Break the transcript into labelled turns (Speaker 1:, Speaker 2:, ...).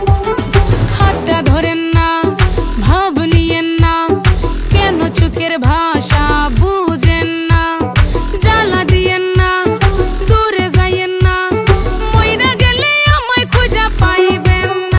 Speaker 1: হাতটা ধরেন না, ভাব নিয়েন না, কেন চোখের ভাষা